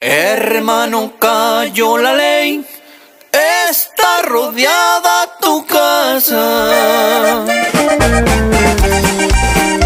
Hermano, cayó la ley, está rodeada tu casa.